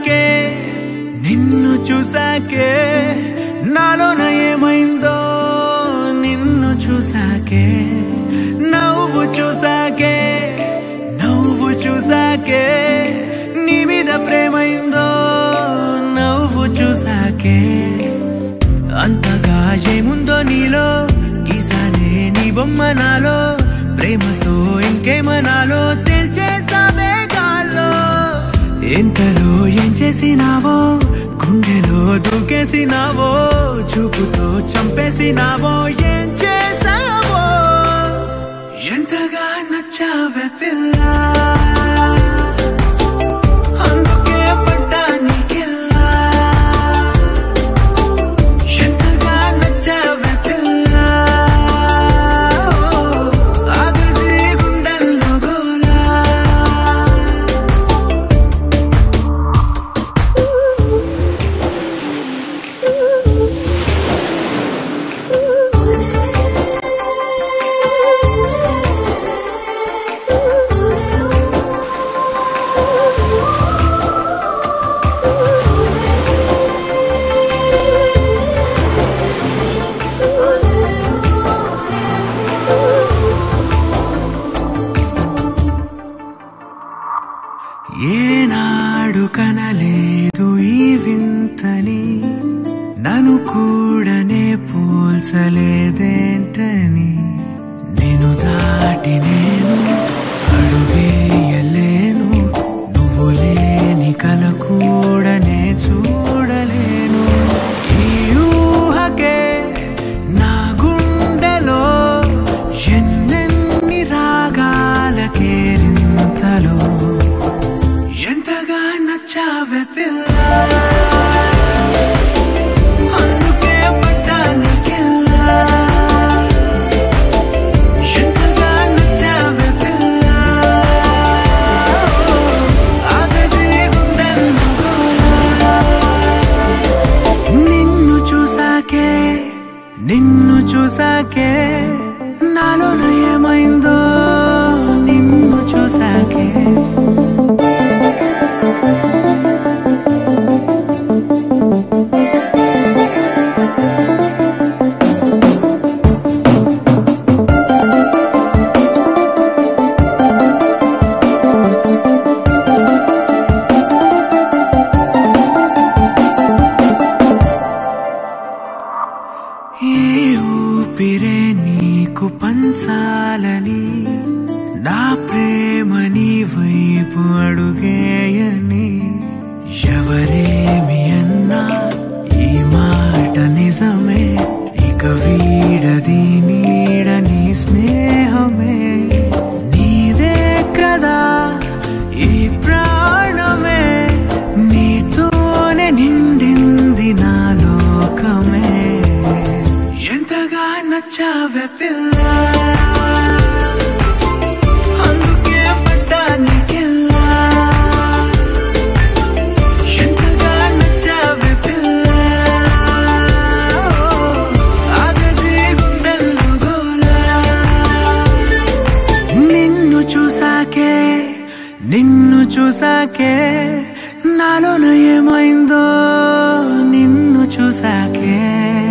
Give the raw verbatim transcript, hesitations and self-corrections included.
చూసాకే నిన్ను చూసాకే నాలోన ఏమైందో నిన్ను చూసాకే నవ్వు చూసాకే నవ్వు చూసాకే నీ మీద ప్రేమైందో నవ్వు చూసాకే అంతగా ఏముందో నీలో గీసానే నీ బొమ్మ నాలో ప్రేమతో ఇంకేమనాలో తెలిచేసావే గాల్లో ఎంతలో ఏం చేసినావో గుండెలో దూకేసినావో చూపుతో చంపేసినావో ఏం చేసావో ఎంతగా నచ్చావే పిల్ల అందుకే పడ్డా నీకెల్లా ఎంతగా నచ్చావే పిల్ల ఆగది గుండెల్లో గోలా ఏనాడు కనలేదు ఈ వింతని నన్ను కూడనే పోల్చలేదేంటని నేను దాటి నేను అడుగేయలేను నువ్వు లేని కల కూడనే చూడలేను ఈ ఊహకే నా గుండెలో ఎన్నెన్ని రాగాలకేరింతలో ఎంతగా నచ్చావే పిల్ల అందుకే పడ్డా నీకెల్లా ఎంతగా నచ్చావే పిల్ల ఆగది గుండెల్లో గోలా నిన్ను చూసాకే నిన్ను చూసాకే నాలోన ఏమైందో నిన్ను చూసాకే ఏ ఊపిరే నీకు పంచాలని నా ప్రేమ నీ వైపు అడుగేయని ఎవరేమి అన్నా ఈ మాట నిజమే ఇక వీడది నీడని స్నేహమే నీదే కదా ఈ ప్రాణమే నీతోనే నిండింది నా లోకమే ఎంతగా నచ్చావే పిల్ల అందుకే పడ్డా నీకెల్లా ఎంతగా నచ్చావే పిల్ల ఆగది గుండెల్లో గోలా నిన్ను చూసాకే నిన్ను చూసాకే నాలోన ఏమైందో నిన్ను చూసాకే